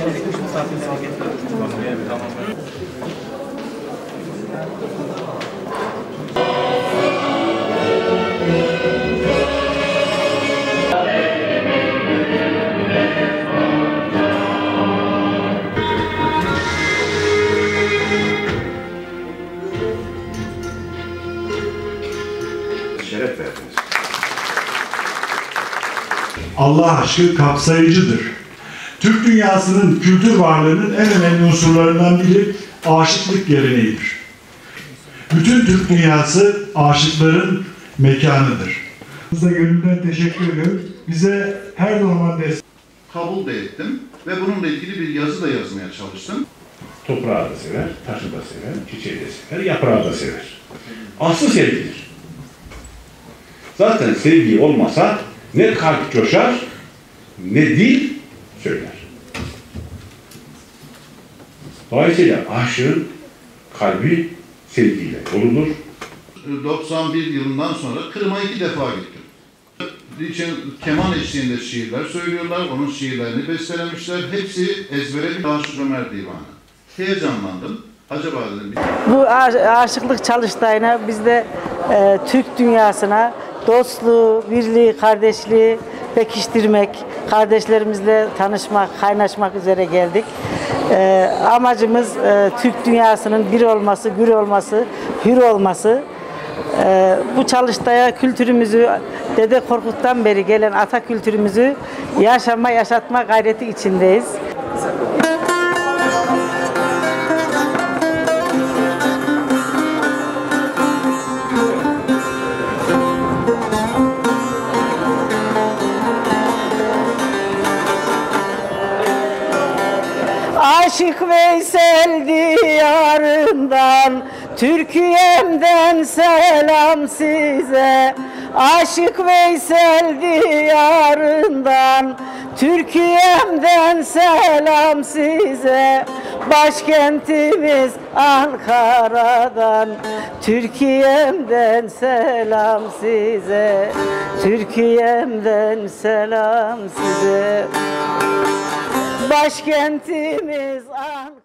Şeref verdiniz. Allah aşkı kapsayıcıdır. Türk dünyasının kültür varlığının en önemli unsurlarından biri aşıklık geleneğidir. Bütün Türk dünyası aşıkların mekanıdır. Size gönülden teşekkür ediyorum. Bize her zaman destek. Kabul da ettim ve bununla ilgili bir yazı da yazmaya çalıştım. Toprağı da sever, taşı da sever, çiçeği de sever, yaprağı da sever. Aslı sevgidir. Zaten sevgi olmasa ne kalp coşar, ne dil söyler. Dolayısıyla aşığın kalbi sevgiyle doludur. 91 yılından sonra Kırım'a 2 defa gittim. Keman eşliğinde şiirler söylüyorlar, onun şiirlerini bestelemişler. Hepsi ezbere bir Aşık Ömer Divanı. Heyecanlandım. Acaba dedim. Bu aşıklık çalıştayına biz de Türk dünyasına dostluğu, birliği, kardeşliği pekiştirmek, kardeşlerimizle tanışmak, kaynaşmak üzere geldik. Amacımız Türk dünyasının bir olması, gür olması, hür olması. Bu çalıştaya kültürümüzü, Dede Korkut'tan beri gelen ata kültürümüzü yaşatma gayreti içindeyiz. Aşık Veysel diyarından, Türkiye'mden selam size. Aşık Veysel diyarından, Türkiye'mden selam size. Başkentimiz Ankara'dan, Türkiye'mden selam size. Türkiye'mden selam size. Başkentimiz